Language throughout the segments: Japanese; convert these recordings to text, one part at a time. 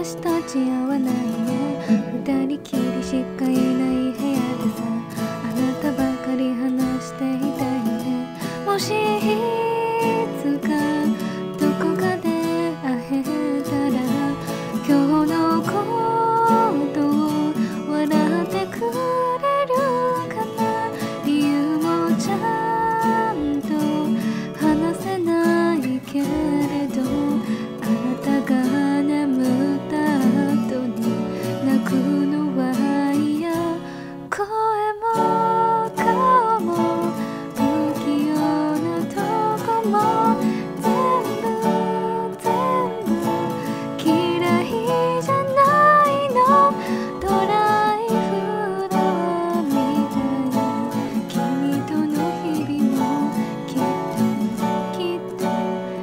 私たち合わないね。二人きりしかいない部屋でさ、あなたばかり話していたよね。もしいつかどこかで会えたら、今日のことを笑ってくれるかな。理由もちゃんと話せないけれど、あなたが眠った後に泣くのは嫌。声も顔も不器用なとこも全部嫌いじゃないの。ドライフラワーみたい。君との日々もきっと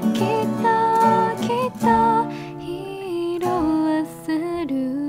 色あせる。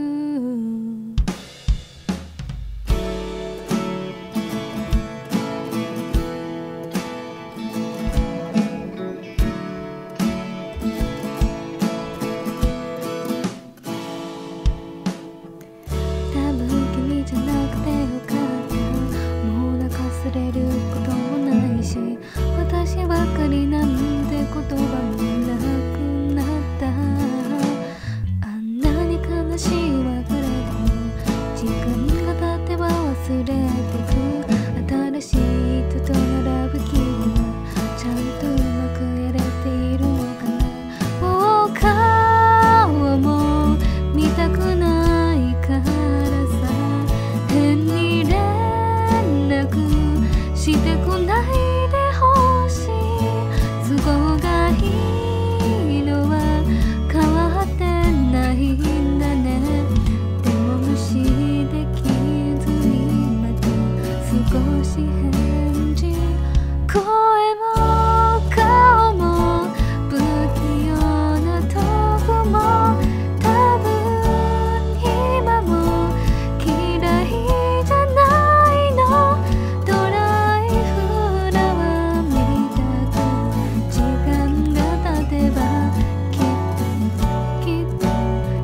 多分君じゃなくてよかった。もう泣かされることもないし、私ばかりなんて言葉もなくなった。あんなに悲しい別れでも時間が経っては忘れてく。新しい人と並ぶ君はちゃんとうまくやれているのかな。もう顔も見たくないからさ、変に連絡してこないでほしい。都合がいいのは変わってないんだね。でも無視できずにまた少し返事。声も顔も不器用なとこも多分今も嫌いじゃないの。ドライフラワーみたく時間が経てばきっと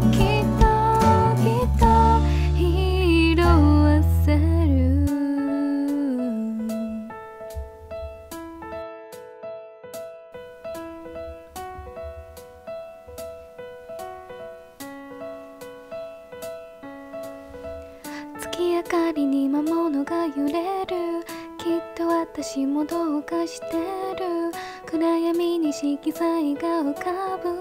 色あせる。月明かりに魔物が揺れる。きっと私もどうかしてる。暗闇に色彩が浮かぶ。